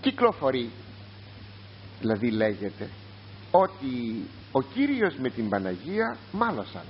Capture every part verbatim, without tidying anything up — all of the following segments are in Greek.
κυκλοφορεί, δηλαδή λέγεται ότι ο Κύριος με την Παναγία μάλωσαν.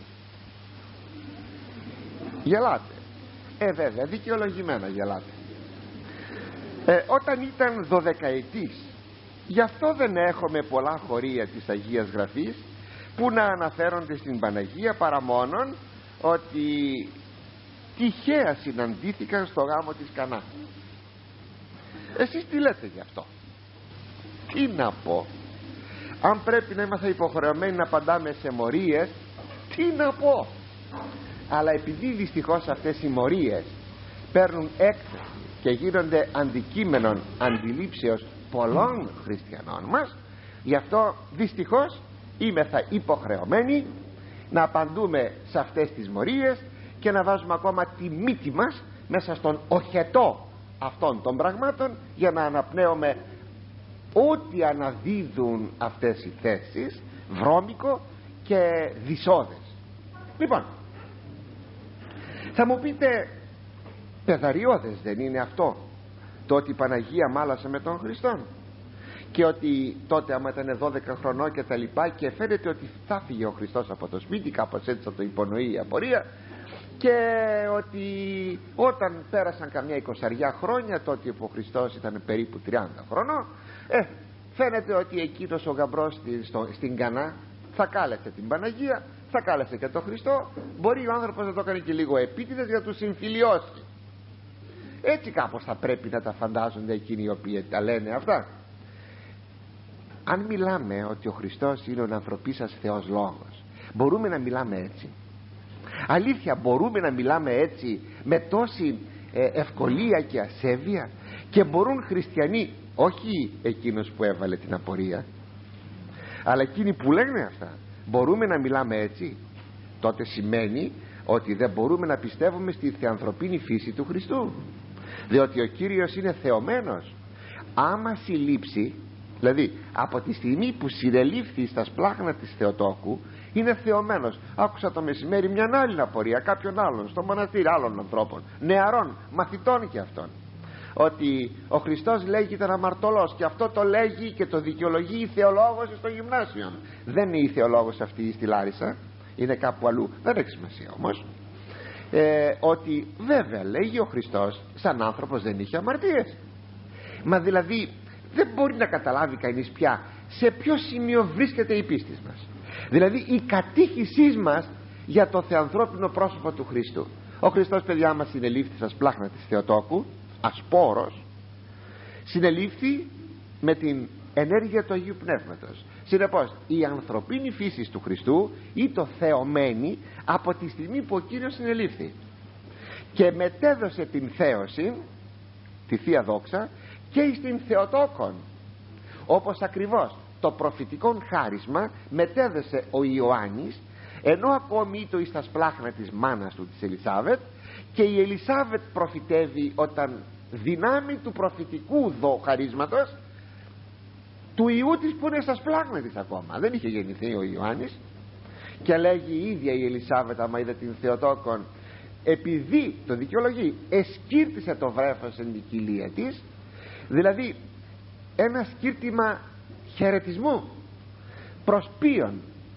Γελάτε. Ε βέβαια, δικαιολογημένα γελάτε. ε, Όταν ήταν δωδεκαετής, γι' αυτό δεν έχουμε πολλά χωρία της Αγίας Γραφής που να αναφέρονται στην Παναγία, παρά μόνον ότι τυχαία συναντήθηκαν στο γάμο της Κανά. Εσείς τι λέτε γι' αυτό? Τι να πω? Αν πρέπει να είμαστε υποχρεωμένοι να απαντάμε σε μορίες, τι να πω? Αλλά επειδή δυστυχώς αυτές οι μορίες παίρνουν έκθεση και γίνονται αντικείμενον αντιλήψεως πολλών χριστιανών μας, γι' αυτό δυστυχώς είμεθα υποχρεωμένοι να απαντούμε σε αυτές τις μορίες και να βάζουμε ακόμα τη μύτη μας μέσα στον οχετό αυτών των πραγμάτων, για να αναπνέουμε ό,τι αναδίδουν αυτές οι θέσεις, βρώμικο και δυσώδες. Λοιπόν, θα μου πείτε, πεδαριώδες δεν είναι αυτό το ότι η Παναγία μάλασε με τον Χριστόν, και ότι τότε άμα ήταν δώδεκα χρονών και τα λοιπά, και φαίνεται ότι θα φύγε ο Χριστός από το σπίτι, κάπως έτσι θα το υπονοεί η απορία, και ότι όταν πέρασαν καμιά εικοσαριά χρόνια, τότε που ο Χριστός ήταν περίπου τριάντα χρονών, ε, φαίνεται ότι εκείνος ο γαμπρός στη, στο, στην Κανά θα κάλεσε την Παναγία, θα κάλεσε και τον Χριστό. Μπορεί ο άνθρωπος να το κάνει και λίγο επίτηδες για να του συμφιλιώσει. Έτσι κάπως θα πρέπει να τα φαντάζονται εκείνοι οι οποίοι τα λένε αυτά. Αν μιλάμε ότι ο Χριστός είναι ο ανθρωπίσας Θεός Λόγος, μπορούμε να μιλάμε έτσι? Αλήθεια, μπορούμε να μιλάμε έτσι με τόση ε, ευκολία και ασέβεια? Και μπορούν χριστιανοί, όχι εκείνος που έβαλε την απορία, αλλά εκείνοι που λένε αυτά, μπορούμε να μιλάμε έτσι? Τότε σημαίνει ότι δεν μπορούμε να πιστεύουμε στη θεανθρωπίνη φύση του Χριστού, διότι ο Κύριος είναι θεωμένος. Άμα συλλήψει, δηλαδή από τη στιγμή που συνελήφθη στα σπλάχνα της Θεοτόκου, είναι θεωμένος. Άκουσα το μεσημέρι μια άλλη απορία κάποιον άλλον στο μοναστήρι, άλλων ανθρώπων, νεαρών, μαθητών και αυτών, ότι ο Χριστός λέγει ήταν αμαρτωλός, και αυτό το λέγει και το δικαιολογεί η θεολόγος στο γυμνάσιο. Δεν είναι η θεολόγος αυτή στη Λάρισα, είναι κάπου αλλού, δεν έχει σημασία όμως. ε, Ότι βέβαια λέγει ο Χριστός σαν άνθρωπος δεν είχε αμαρτίες. Μα δηλαδή δεν μπορεί να καταλάβει κανείς πια σε ποιο σημείο βρίσκεται η πίστη μας, δηλαδή η κατήχησή μας για το θεανθρώπινο πρόσωπο του Χριστού. Ο Χριστός, παιδιά μας, συνελήφθη στα σπλάχνα της Θεοτόκου, ασπόρος, συνελήφθη με την ενέργεια του Αγίου Πνεύματος. Συνεπώς η ανθρωπίνη φύση του Χριστού ήταν θεωμένη από τη στιγμή που ο Κύριος συνελήφθη, και μετέδωσε την θέωση, τη Θεία Δόξα, και στην Θεοτόκον, όπως ακριβώς το προφητικό χάρισμα μετέδωσε ο Ιωάννης, ενώ ακόμη ήτο εις τα σπλάχνα της μάνας του της Ελισάβετ, και η Ελισάβετ προφητεύει όταν δυνάμει του προφητικού δω χαρίσματος του Ιού της που είναι στα σπλάχνα της ακόμα, δεν είχε γεννηθεί ο Ιωάννης, και λέγει η ίδια η Ελισάβετ, άμα είδε την Θεοτόκον, επειδή το δικαιολογεί, εσκύρτησε το βρέφος εν την κοιλία της, δηλαδή ένα σκύρτημα χαιρετισμού προς ποιον?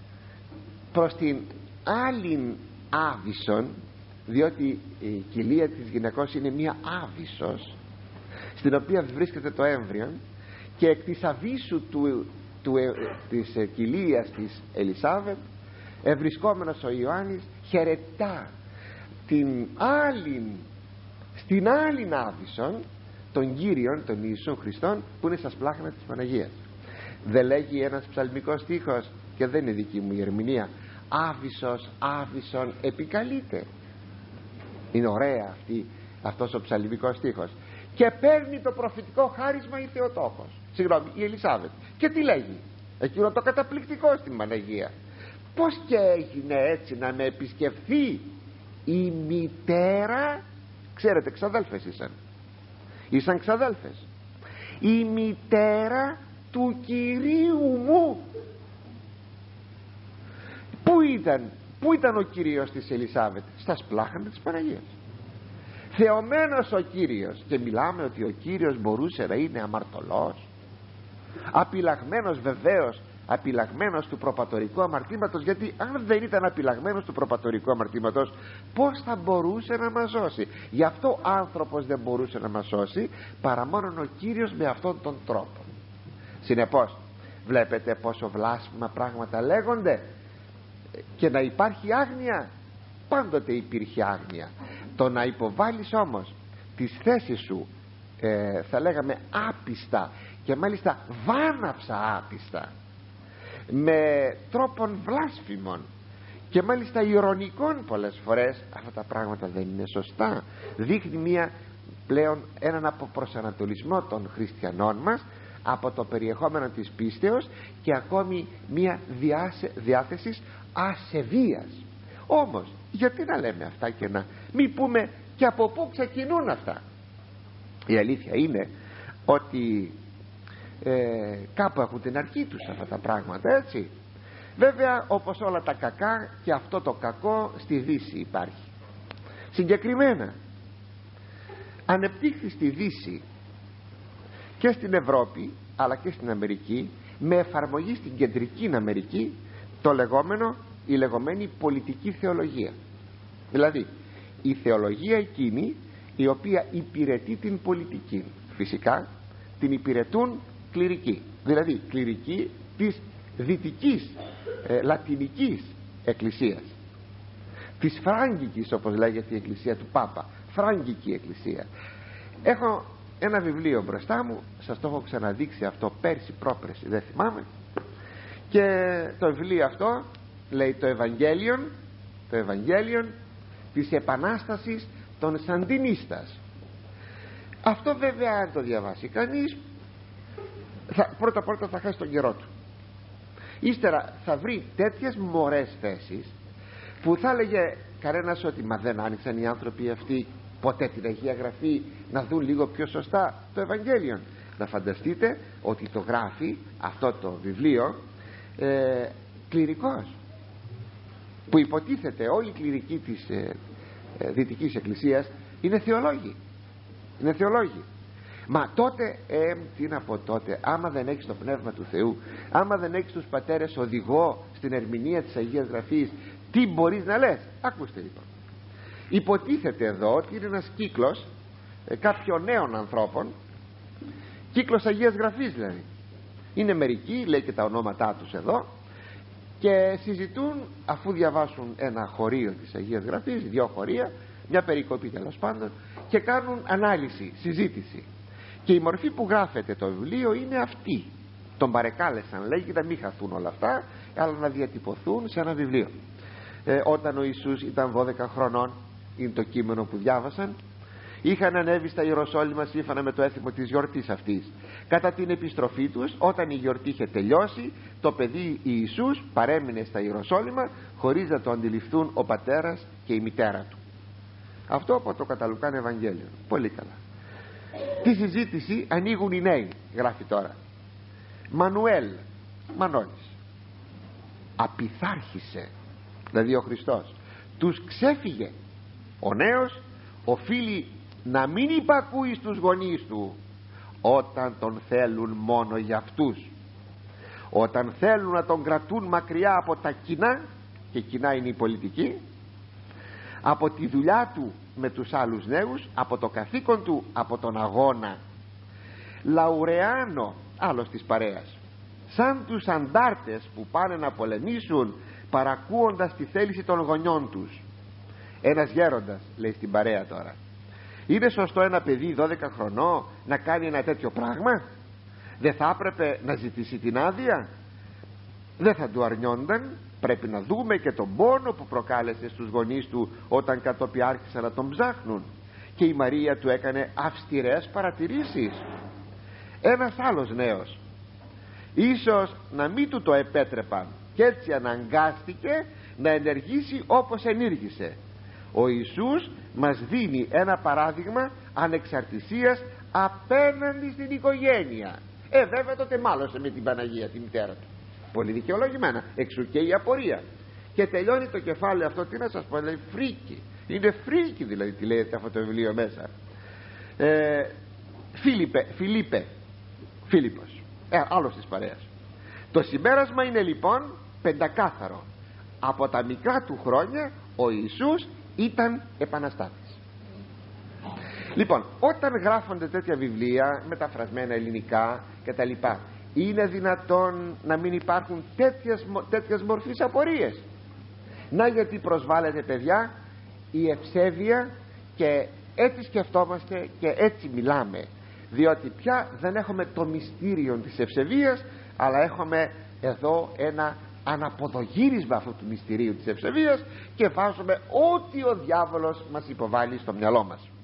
Προς την άλλην άβυσσον, διότι η κοιλία της γυναικός είναι μία άβυσσος στην οποία βρίσκεται το έμβριο, και εκ της αβύσσου του, του, ε, της ε, κοιλίας της Ελισάβετ, ευρισκόμενος ο Ιωάννης χαιρετά την άλλην, στην άλλην άβυσσον των Κύριων, των Ιησού Χριστών, που είναι στα σπλάχνα της Παναγίας. Δεν λέγει ένας ψαλμικός στίχος, και δεν είναι δική μου η ερμηνεία, άβυσσος, άβυσσον επικαλείται? Είναι ωραία αυτή, αυτός ο ψαλμικός στίχος. Και παίρνει το προφητικό χάρισμα η Θεοτόκος, συγγνώμη, η Ελισάβετ, και τι λέγει? Εκείνο το καταπληκτικό στην Παναγία: πως και έγινε έτσι να με επισκεφθεί η μητέρα? Ξέρετε, ξαδέλφες ήσαν, ήσαν ξαδέλφες. Η μητέρα του Κυρίου μου. Πού ήταν, πού ήταν ο Κύριος της Ελισάβετ? Στα σπλάχνα της Παναγίας. θεωμένος ο Κύριος. Και μιλάμε ότι ο Κύριος μπορούσε να είναι αμαρτωλός, απειλαγμένος, βεβαίως απειλαγμένος του προπατορικού αμαρτήματος, γιατί αν δεν ήταν απειλαγμένος του προπατορικού αμαρτήματος, πως θα μπορούσε να μας σώσει? Γι' αυτό ο άνθρωπος δεν μπορούσε να μας σώσει παρά μόνον ο Κύριος με αυτόν τον τρόπο. Συνεπώς βλέπετε πόσο βλάσφημα πράγματα λέγονται, και να υπάρχει άγνοια. Πάντοτε υπήρχε άγνοια. Το να υποβάλεις όμως τις θέσεις σου, ε, θα λέγαμε άπιστα, και μάλιστα βάναυσα άπιστα, με τρόπον βλάσφημων και μάλιστα ηρωνικών πολλές φορές, αυτά τα πράγματα δεν είναι σωστά. Δείχνει μια πλέον έναν αποπροσανατολισμό των χριστιανών μας από το περιεχόμενο της πίστεως, και ακόμη μια διάσε, διάθεση ασεβίας. Όμως γιατί να λέμε αυτά και να μην πούμε και από πού ξεκινούν αυτά? Η αλήθεια είναι ότι ε, κάπου έχουν την αρχή τους αυτά τα πράγματα, έτσι. Βέβαια, όπως όλα τα κακά, και αυτό το κακό στη Δύση υπάρχει. Συγκεκριμένα ανεπτύχθη στη Δύση και στην Ευρώπη αλλά και στην Αμερική, με εφαρμογή στην κεντρική Αμερική, το λεγόμενο, η λεγόμενη πολιτική θεολογία. Δηλαδή η θεολογία εκείνη η οποία υπηρετεί την πολιτική. Φυσικά την υπηρετούν κληρικοί, δηλαδή κληρικοί της δυτικής ε, λατινικής εκκλησίας, της φράγκικης, όπως λέγεται η εκκλησία του Πάπα, φράγκικη εκκλησία. Έχω ένα βιβλίο μπροστά μου, σας το έχω ξαναδείξει αυτό πέρσι, πρόπερσι, δεν θυμάμαι, και το βιβλίο αυτό λέει το Ευαγγέλιον, το Ευαγγέλιον της Επανάστασης των Σαντινίστας. Αυτό βέβαια αν το διαβάσει κανείς, θα, πρώτα πρώτα θα χάσει τον καιρό του. Ύστερα θα βρει τέτοιες μωρές θέσεις που θα έλεγε κανένας ότι μα δεν άνοιξαν οι άνθρωποι αυτοί ποτέ την Αγία Γραφή να δουν λίγο πιο σωστά το Ευαγγέλιο? Να φανταστείτε ότι το γράφει αυτό το βιβλίο ε, κληρικός, που υποτίθεται όλοι οι κληρικοί της ε, ε, Δυτικής Εκκλησίας είναι θεολόγοι, είναι θεολόγοι. Μα τότε, ε, τι να πω τότε, άμα δεν έχεις το Πνεύμα του Θεού, άμα δεν έχεις τους πατέρες οδηγό στην ερμηνεία της Αγίας Γραφής, τι μπορείς να λες? Ακούστε λοιπόν, υποτίθεται εδώ ότι είναι ένας κύκλος ε, κάποιων νέων ανθρώπων, κύκλος Αγίας Γραφής δηλαδή. Είναι μερικοί, λέει και τα ονόματά τους εδώ, και συζητούν, αφού διαβάσουν ένα χωρίο της Αγίας Γραφής, δύο χωρία, μια περικοπή τέλος πάντων, και κάνουν ανάλυση, συζήτηση. Και η μορφή που γράφεται το βιβλίο είναι αυτή. Τον παρεκάλεσαν, λέγει, να μην χαθούν όλα αυτά, αλλά να διατυπωθούν σε ένα βιβλίο. Ε, όταν ο Ιησούς ήταν δώδεκα χρονών, είναι το κείμενο που διάβασαν, είχαν ανέβει στα Ιεροσόλυμα σύμφωνα με το έθιμο της γιορτής αυτής. Κατά την επιστροφή τους, όταν η γιορτή είχε τελειώσει, το παιδί Ιησούς παρέμεινε στα Ιεροσόλυμα χωρίς να το αντιληφθούν ο πατέρας και η μητέρα του. Αυτό από το Καταλουκάν Ευαγγέλιο. Πολύ καλά. Τη συζήτηση ανοίγουν οι νέοι, γράφει τώρα. Μανουέλ, Μανώλης, απειθάρχησε, δηλαδή ο Χριστός, τους ξέφυγε. Ο νέος οφείλει να μην υπακούει στους γονείς του όταν τον θέλουν μόνο για αυτούς, όταν θέλουν να τον κρατούν μακριά από τα κοινά, και κοινά είναι η πολιτική, από τη δουλειά του με τους άλλους νέους, από το καθήκον του, από τον αγώνα. Λαουρεάνο, άλλος της παρέας, σαν τους αντάρτες που πάνε να πολεμήσουν παρακούοντας τη θέληση των γονιών τους. Ένας γέροντας λέει στην παρέα τώρα, είναι σωστό ένα παιδί δώδεκα χρονών να κάνει ένα τέτοιο πράγμα? Δεν θα έπρεπε να ζητήσει την άδεια? Δεν θα του αρνιόνταν? Πρέπει να δούμε και τον πόνο που προκάλεσε στους γονείς του όταν κατόπι άρχισαν να τον ψάχνουν. Και η Μαρία του έκανε αυστηρές παρατηρήσεις. Ένας άλλος νέος, ίσως να μην του το επέτρεπαν, και έτσι αναγκάστηκε να ενεργήσει όπως ενήργησε. Ο Ιησούς μας δίνει ένα παράδειγμα ανεξαρτησίας απέναντι στην οικογένεια. Ε βέβαια τότε μάλωσε με την Παναγία, τη μητέρα του. Πολύ δικαιολογημένα, εξού και η απορία. Και τελειώνει το κεφάλαιο αυτό, τι να σας πω, λέει, φρίκι. Είναι φρίσκι δηλαδή τι λέει αυτό το βιβλίο μέσα. ε, Φίλιππε, Φιλίππε Φίλιππος, ε, άλλος της παρέας. Το συμπέρασμα είναι λοιπόν πεντακάθαρο. Από τα μικρά του χρόνια ο Ιησούς ήταν επαναστάτης. Λοιπόν, όταν γράφονται τέτοια βιβλία μεταφρασμένα ελληνικά και τα λοιπά, είναι δυνατόν να μην υπάρχουν τέτοιες, τέτοιες μορφής απορίες? Να γιατί προσβάλλεται, παιδιά, η ευσέβεια, και έτσι σκεφτόμαστε και έτσι μιλάμε, διότι πια δεν έχουμε το μυστήριο της ευσεβίας, αλλά έχουμε εδώ ένα αναποδογύρισμα αυτού του μυστηρίου της ευσεβίας και βάζουμε ό,τι ο διάβολος μας υποβάλλει στο μυαλό μας.